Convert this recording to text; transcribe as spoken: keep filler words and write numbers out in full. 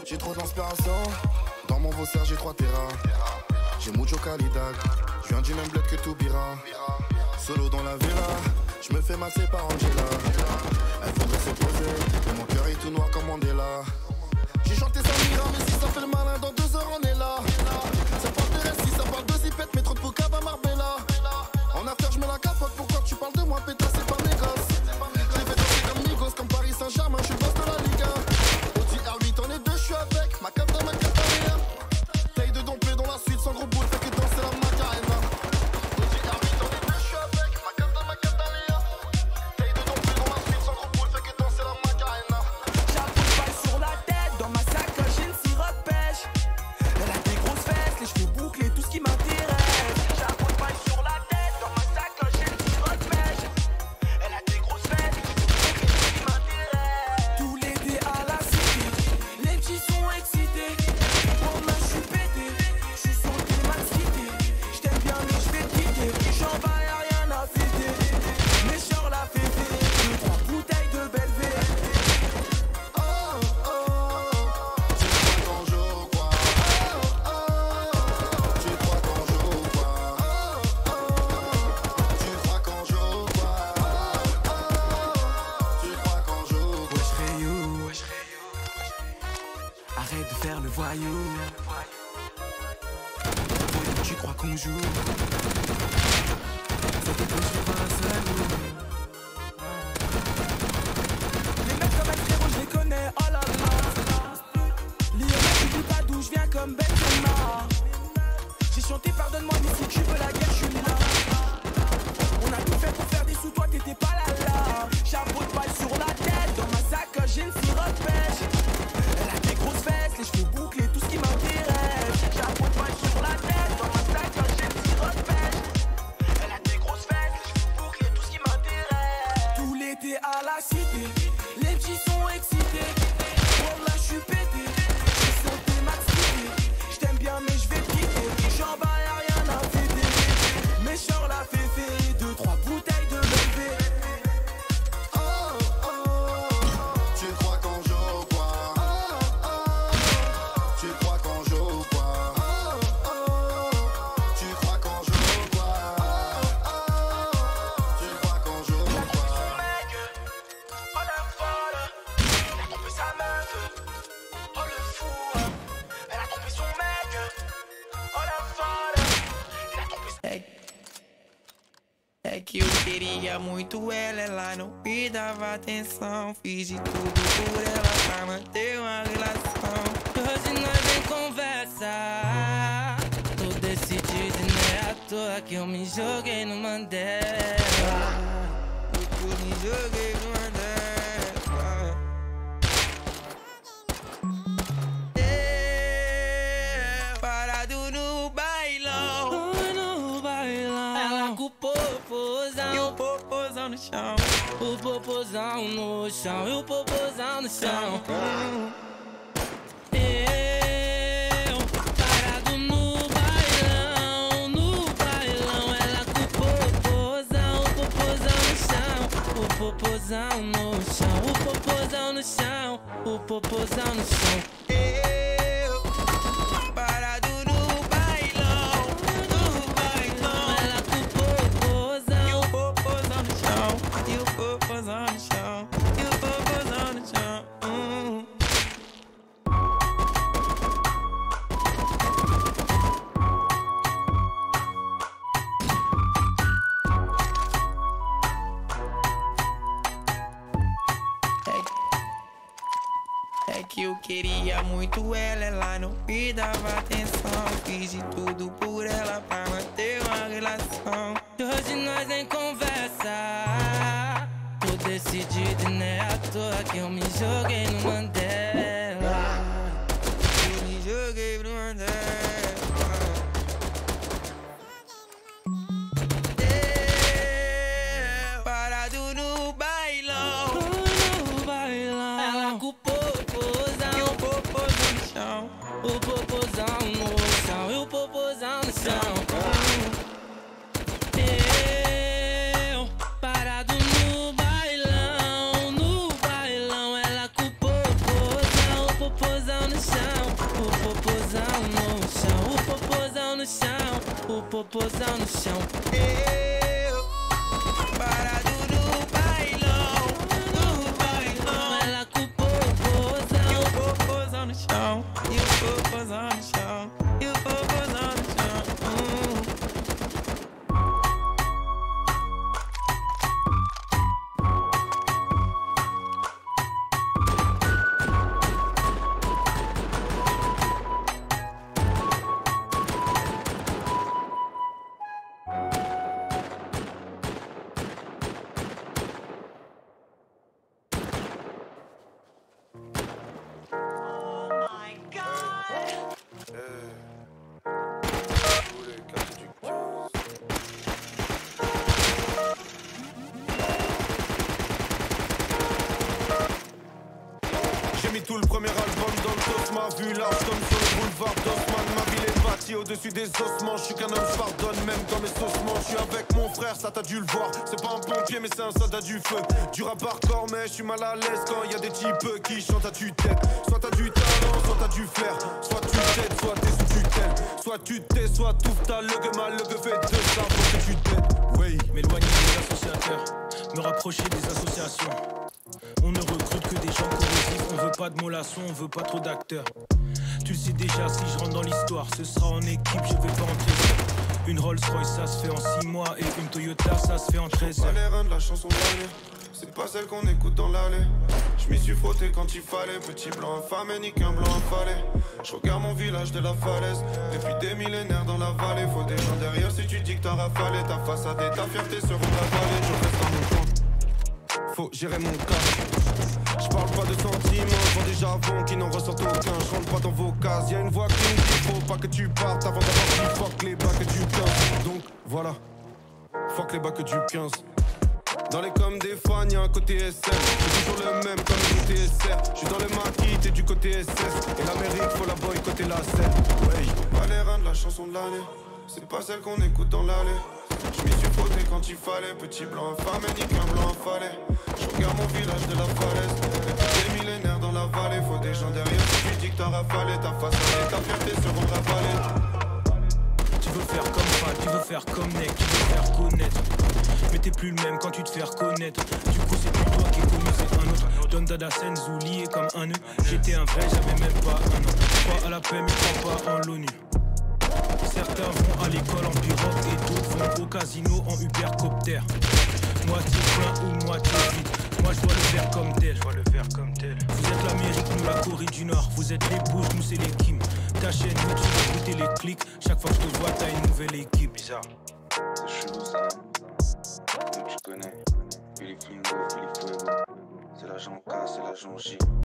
J'ai trop d'inspiration. Dans mon Vaussaire j'ai trois terras. J'ai mucho calidad. Je viens du même bled que Toubira. Solo dans la villa. Je me fais masser par Angela. Elle voudrait se poser, mais mon cœur est tout noir comme Mandela. J'ai chanté Samira, mais si ça fait le malin, dans deux heures on est là. Ça parle de récit, ça parle de zipette, mais trop de poucave à Marbella. En affaire, je mets la capote, pourquoi tu parles de moi, pétasse, c'est pas négoce. J'ai fait danser comme Migos, comme Paris Saint-Germain, je suis le boss de la Liga. Audi R huit, on est deux, je suis avec, ma cap dans ma cap derrière. Taille de dompé dans la suite, sans gros boule, fait que danser la Macarena. Audi R huit, on est deux, je suis avec, ma cap dans ma cap derrière. Taille de dompé dans la suite, sans gros boule, fait que danser la Macarena. J'appuie pas sur la tête, dans ma sacoche j'ai une sirop pêche. Elle a des grosses fesses, les cheveux bouclés, tout ce qui m'intéresse. J'appuie pas sur la tête, dans ma sacoche j'ai une sirop pêche. Elle a des grosses fesses, les cheveux bouclés, tout ce qui m'intéresse. Tout l'été à la cité, les petits sont excités. Pour moi je suis pété, je suis sur le climat cité. Je t'aime bien mais je vais te quitter. J'en bats y'a rien à fêter. Mais genre la féfé, deux, trois bouteilles de Belvé. Oh oh, tu crois qu'on joue ou quoi? Oh oh, tu crois qu'on joue ou quoi? Oh oh, tu crois qu'on joue ou quoi? Oh oh, tu crois qu'on joue ou quoi? Wesh Rayou, arrête de faire le voyou. Voyou, tu crois qu'on joue? C'était quand je vois un seul mot. Les mecs comme un frérot, je les connais, oh là là. Lionel, tu dis pas d'où je viens comme Benzema. J'ai chanté pardonne-moi, mais si tu veux la guerre, je suis là. On a tout fait pour faire des sous, toi t'étais pas là là. Chapeau de balle sur la tête, dans ma sacoche j'ai une sirop pêche. Elle a des grosses fesses, les cheveux bouclés, tout ce qui m'intéresse. Chapeau de balle sur la tête, dans ma sacoche j'ai une sirop pêche. Elle a des grosses fesses, les cheveux bouclés, tout ce qui m'intéresse. Tout l'été à la cité, les petits sont excités. Oh là je suis pété, j'ai sauté max cité. Je t'aime bien mais je vais te quitter. J'en bats y'a rien à fêter. Mais genre la féfé, deux, trois bouteilles de Belvé. Oh oh, tu crois qu'on joue ou quoi? Oh oh, tu crois qu'on joue ou quoi? Oh oh, tu crois qu'on joue ou quoi? Oh oh, tu crois qu'on joue ou quoi? Son mec, oh la folle, elle a trompé sa meuf, oh le fou, elle a trompé son mec, oh la folle, elle a trompé sa... É que eu queria muito ela, ela não me dava atenção. Fiz de tudo por ela pra manter uma relação. Hoje nós nem conversa, tô decidido e não é à toa que eu me joguei no Mandela. Eu me joguei no Mandela. Eu, parado no bailão, no bailão. Ela com o popozão e o popozão no chão. O popozão no chão e o popozão no chão. Eu, parado no bailão, no bailão. Ela com o popozão, o popozão no chão. O popozão no chão, o popozão no chão. O popozão no chão. Eu, parado no bailão, no bailão. Ela com o popozão e o popozão no chão. E o popozão no chão, e o popozão no chão. Hum. É, é que eu queria muito ela, ela não me dava atenção. Fiz de tudo por ela pra manter uma relação. E hoje nós nem conversa, tô decidido e não é à toa que eu me joguei no Mandela. Eu me joguei no Mandela. Eu, parado no bailão, no bailão. Ela com o popozão e o popozão no chão. O popozão no chão e o popozão no chão. Eu, parado no bailão, no bailão. Ela com o popozão no chão. Eu, parado no bailão, no bailão. Ela com o popozão. E o popozão no chão, e o popozão no chão, e o popozão no chão. Hum. J'ai mis tout le premier album dans le dos, ma vue large comme sur le boulevard d'Haussmann. Ma ville est bâtie au-dessus des ossements. Je suis qu'un homme, je pardonne même dans mes ossements. Je suis avec mon frère, ça t'as dû le voir. C'est pas un pompier mais c'est un soldat du feu. Du rap hardcore mais je suis mal à l'aise quand y a des types qui chantent à tue-tête. Soit t'as du talent, soit t'as du flair. Soit tu t'aides, soit t'es sous tutelle. Soit tu t'es, soit tout t'as le gueule mal, le gueule fait de ça pour que tu t'aides. Oui, M'éloigner des associateurs, me rapprocher des associations. On ne recrute que des gens corrosifs, on veut pas de mollassons, on veut pas trop d'acteurs. Tu le sais déjà, si je rentre dans l'histoire, ce sera en équipe, je vais pas entrer seul. Une Rolls Royce, ça se fait en six mois, et une Toyota, ça se fait en treize heures. pas les reins de la chanson de l'année. C'est pas celle qu'on écoute dans l'allée. Je m'y suis frotté quand il fallait. Petit blanc infâme, ni qu'un blanc affalé. Je regarde mon village de la falaise. Depuis des millénaires dans la vallée. Faut des gens derrière si tu dis que t'as rafalé. Ta façade et ta fierté seront avalées. Je reste dans mon coin. Faut gérer mon cas. Je parle pas de sentiments, je vois déjà avant qui n'en ressortent aucun. Je rentre pas dans vos cases. Y'a une voix qui me dit faut pas que tu partes avant d'avoir dit fuck les bacs du quinze. Donc voilà, fuck les bacs du quinze. Dans les comme des fans, y'a un côté S L. C'est toujours le même comme le côté S R. J'suis dans le maquis, t'es du côté S S. Et l'Amérique, faut la boycotter la scène. Ouais, pas les reins de la chanson de l'année. C'est pas celle qu'on écoute dans l'allée. J'm'y suis frotté quand il fallait. Petit blanc infâme, ni qu'un blanc affalé. J'regarde mon village de la falaise. Depuis des millénaires dans la vallée. Faut des gens derrière si tu dis que t'as rafalé. Ta façade et ta fierté seront ravalées. Tu veux faire comme Fat, tu veux faire comme Neck, tu veux faire connaître. Mais t'es plus le même quand tu te fais reconnaître. Du coup c'est plus toi qui est connu, c'est un autre. Don Dada Senzu lié comme un nœud. J'étais un vrai, j'avais même pas un an. Crois à la paix mais crois pas en l'ONU. Certains vont à l'école en pirogue et d'autres vont au casino en Ubercopter. Moitié plein ou moitié vide. Moi je dois le faire comme tel. Vous êtes l'Amérique, nous la Corée du Nord. Vous êtes les Bush, nous c'est les Kim. Ta chaîne YouTube, écoutez les clics. Chaque fois que je te vois, t'as une nouvelle équipe. Bizarre. C'est chelou ça. Donc je connais. Philippe Lingo, Philippe Fuego. C'est l'agent K, c'est l'agent J.